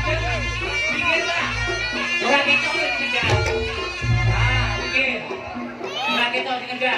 Pinggir Pak. Ora ketok dikejar. Ah, pinggir. Ora ketok dikejar.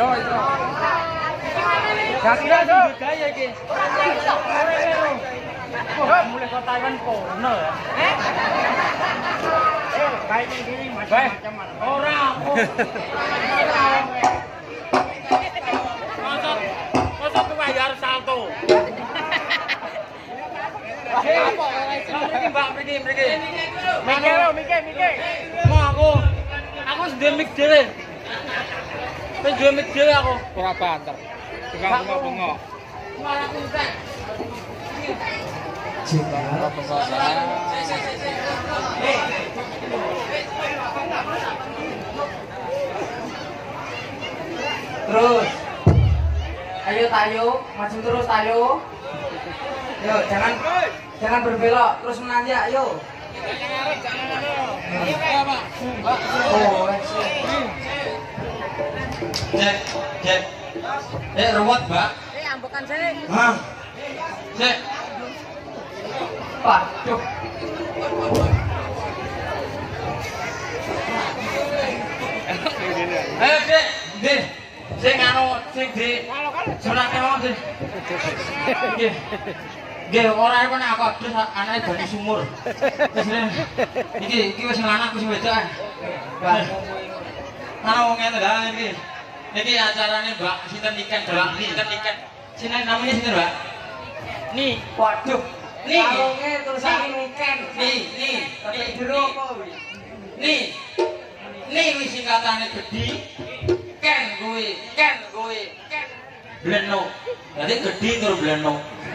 Yo itu. Ganti lah tuh. Gaya iki. Mulai ke Taiwan kono ya. Baik ini macam-macam. Ora aku. Masa tuh bayar salto. Mbak, pergi. Mikir. Mau aku sudah mik dhewe. Wis duwe mik dhewe aku. Ora banter. Tukang bengok-bengok. Malah kusen. Bengok-bengok. Terus. Ayo tayo, maju terus tayo. Yo, jangan berbelok, terus menanjak, ayo. Oh, Cek. Ruwet, Mbak. Ambekan sih. Hah. Cek. Waduh. Ayo, Dek. Sing di sunake wong sih. Nggih, ora kok nek aku terus anake bani sumur. Iki wis lanang wis wedok. Ana wong ngene lha iki. Niki acarane Mbak sinten ikan, Sinten namanya sinten, Mbak? Nih, waduh. Nih. Kalunge tulisane ikan. Nih. Jero apa kuwi? Nih wis singkatane gedhi. Ken kuwi. Bleno. Dadi gedhi tur bleno.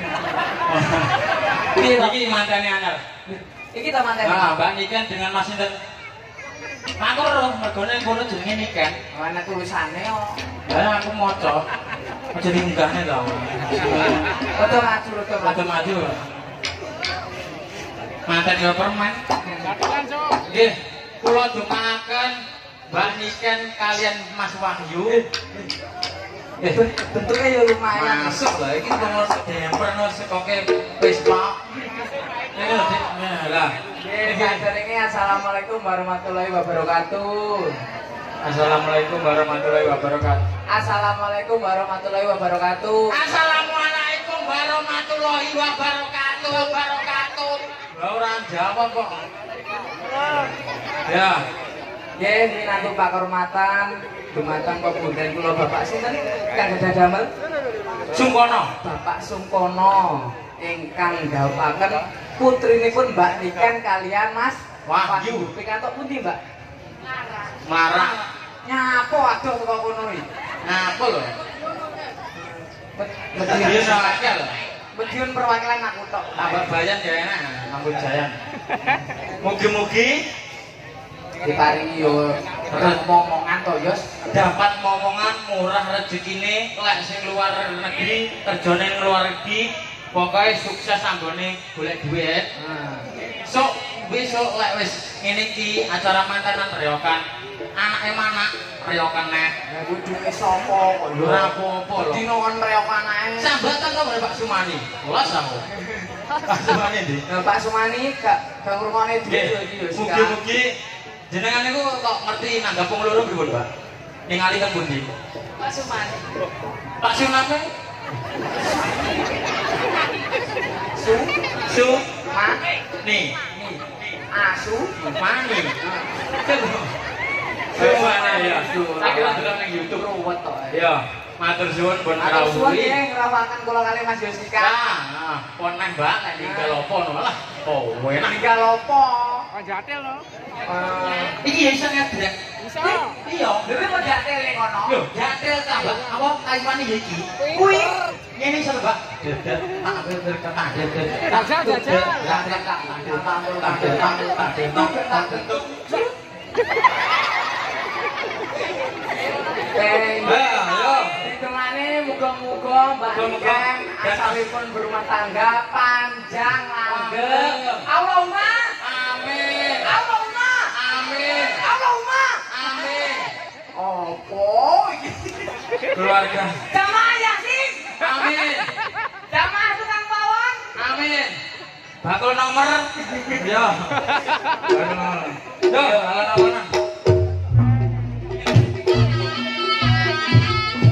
Iki mantene anyar. Iki ta manten. Nah, Mbak Niken dengan Mas sinten? Makur lho, mergone kono jenenge Niken. Ana tulisane kok. Lah aku maca. Aja diunggahne to. Rada Maju. Manten yo permen. Katakan, Cok. Nggih, kula dumakaken Mbak Niken kalian Mas Wahyu. Bentuknya ya lumayan. Masuk lah, ini nomor demper nomor sekoke Vespa. Ini lah. Ini assalamualaikum warahmatullahi wabarakatuh. Assalamualaikum warahmatullahi wabarakatuh. Assalamualaikum warahmatullahi wabarakatuh. Assalamualaikum warahmatullahi wabarakatuh. Orang jawab kok. Ya. Nggih, minangka Pak Kehormatan dumateng pepundhen kula Bapak sinten Kang Gadah Damel Sungkono. Bapak Sungkono ingkang dhawuhaken putrinipun Mbak Niken kalian Mas Wahyu. Pikantuk pundi, Mbak? Marah. Nyapo adoh teko kono iki. Ngapa lho? Medion Dia sakake lho. medion perwakilan aku tok. Tambah bayan ya enak, nganggo jayan. Mugi-mugi Diparingi yo momongan to, Yos. dapat momongan murah rezekine lek sing luar negeri kerjane luar negeri pokoknya sukses anggone golek duit. Sok besok lek wis ngene iki acara mantenan reokan anake manak reokan nek Ya kudune sapa kok yo ora apa-apa lho. dino kon reokan ae. Sambatan to Pak Sumani. Welas aku. Pak Sumani ndi? Nah, Pak Sumani gak ngrungokne duit yo iki yo. Mugi-mugi jenengan niku kok ngerti nanggap wong loro pripun, Pak? Ningali kan pundi? Pak Sumani. Pak Sumani. Su Ma nih. asu Mani. Semana ya. Tak kira delok ning YouTube. ruwet to. Ya, matur suwun pun Matur suwun rawuhi. nggih ngrawakaken kula kali Mas Yosika. Nah, pon neh Mbak nek ninggal apa ngono lah. Oh, enak. Tinggal opo? Jatel loh. Iki ya iso ngedrek. Bisa. Iya. Dhewe kok jatel ning kono. Lho, jatel ta, Mbak? Apa kayuane ya iki? Kuwi Ngene iso, Mbak. Dedet, tak dedet, tak dedet. Hitungannya muga-muga Mbak Niken asalipun berumah tangga panjang langgeng. Allahumma Amin. Allahumma Amin. Allahumma Amin. opo iki? Keluarga. Jamaah Yasin. Amin. Jamaah tukang bawang. Amin. Bakul nomor. Yo. Yo, ala-ala.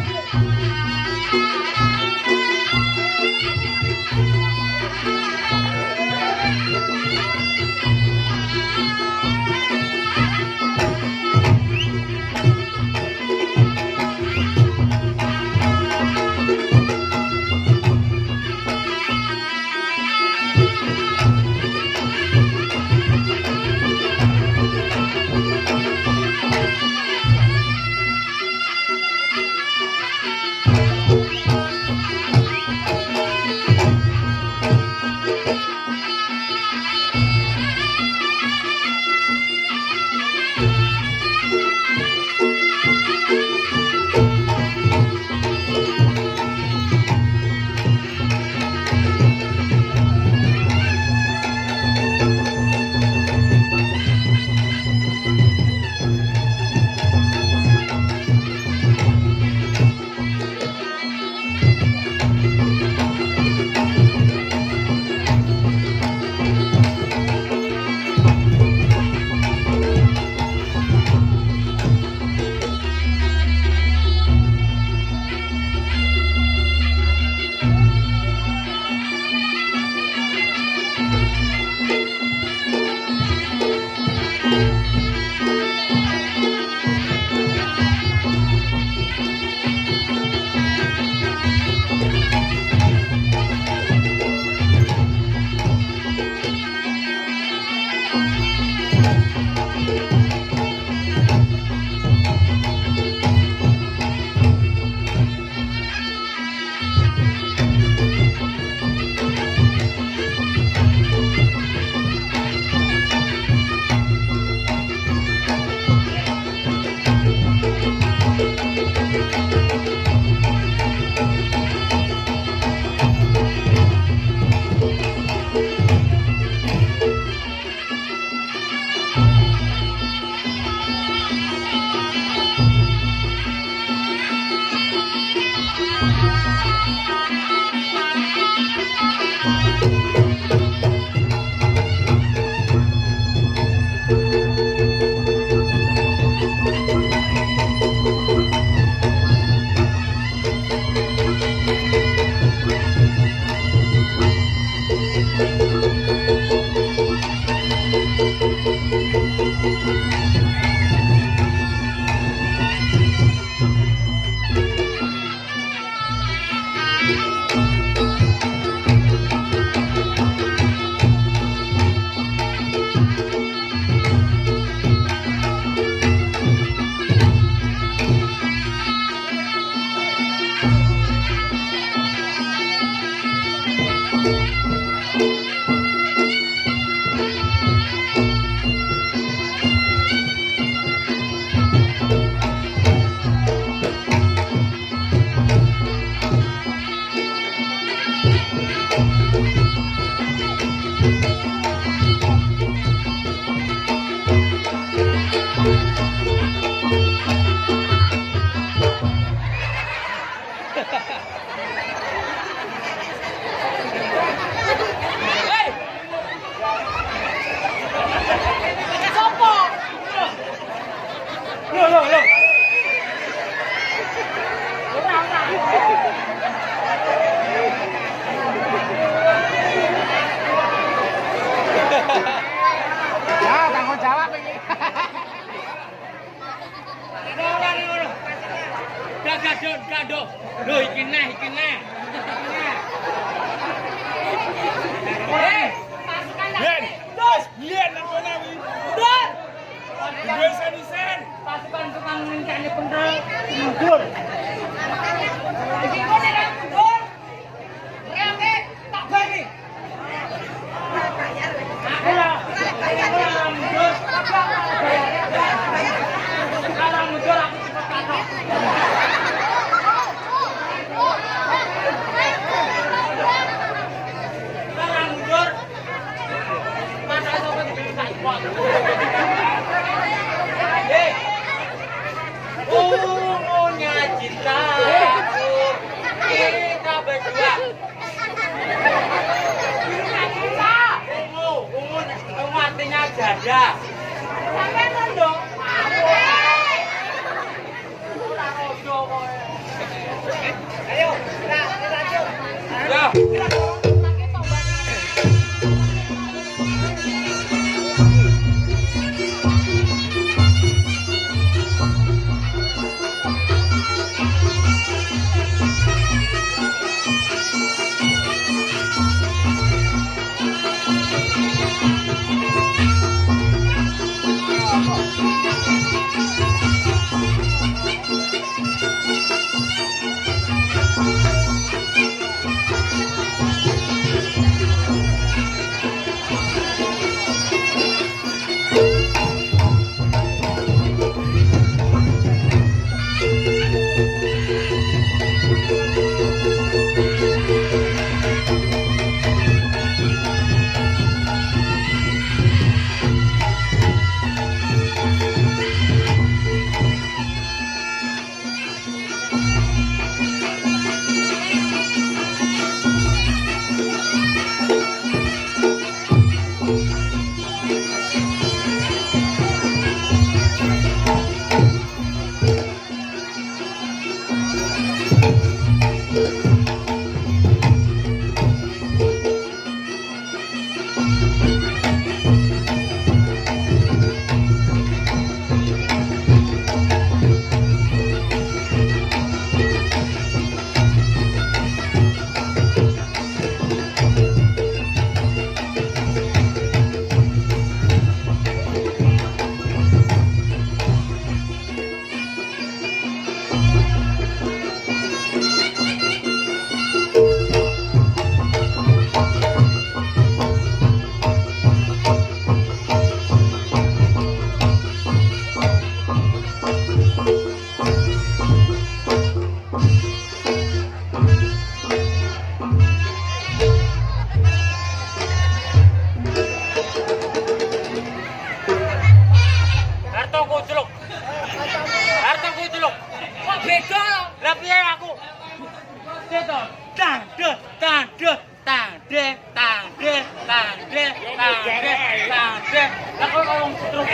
Teto. Tang de, tang de, tang de, tang de, tang de, tang de, tang de. Lah kok wong terus.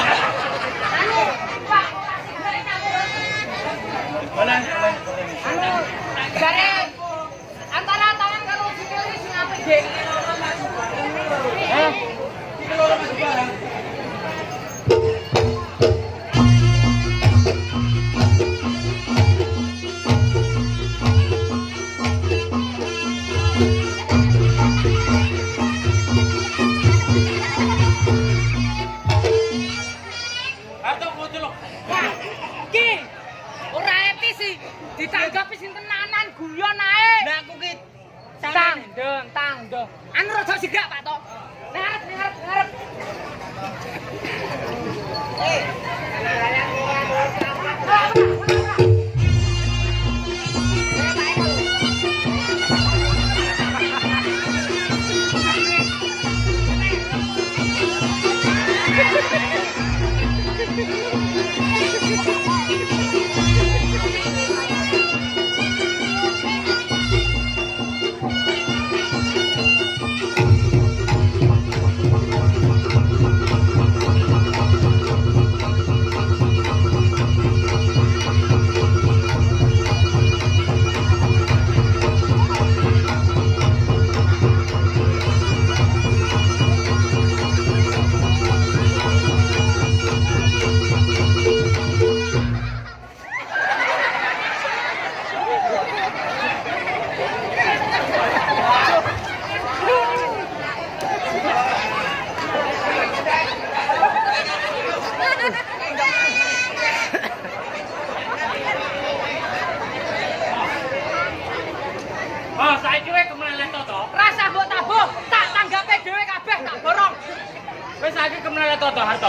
Boleh. Jare antara tangan karo sikil sing apik, Dik. Iki loro Mas barang. Ditanggapi sing tenanan guyon ae. Lah aku ki tang do. Anu rada sigak Pak to. Ngarep. Oh, saiki kowe kemeleleh to to. Rasa mbok tabuh, tak tanggape dhewe kabeh tak borong. Wis saiki kemeleleh to to Harto.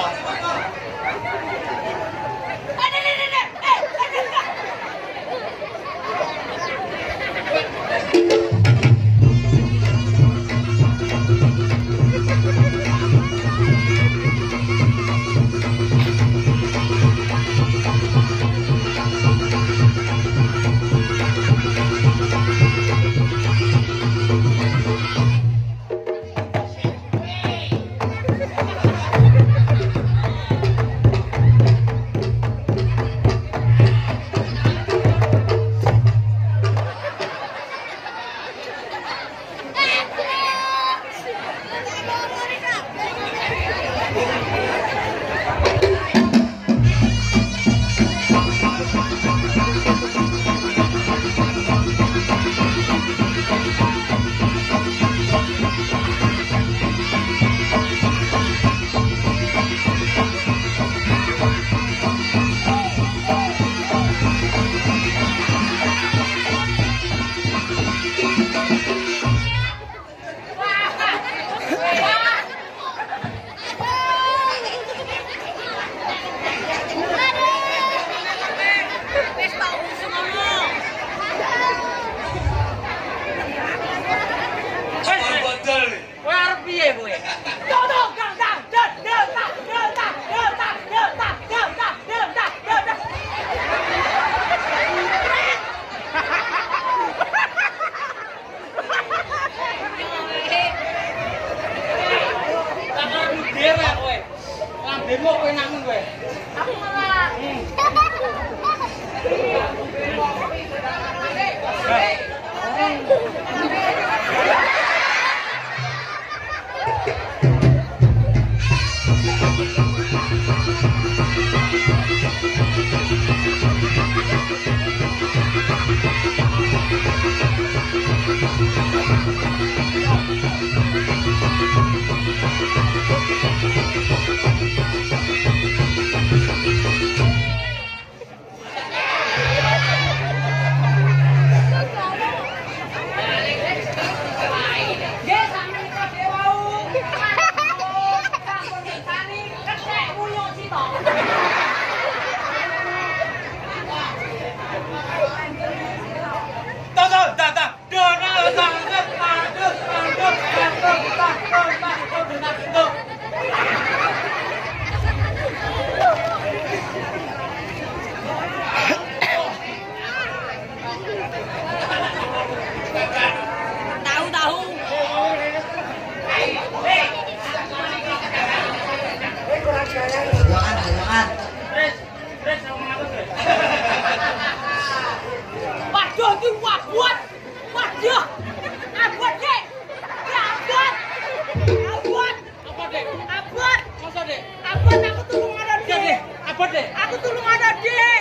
Abot. Waduh. Abot, Dek. Ya abot. Abot. Apa, Dek? Abot. Masa, Dek? Abot, aku tulung ada, Dek. Dek. Abot, Dek. Aku tulung ada, Dek.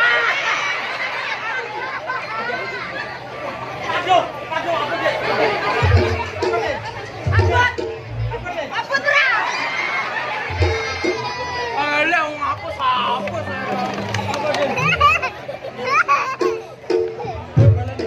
Aduh, apa, Dek? Abot. Abot, Dek. Alah, ngapus. Apa, Dek?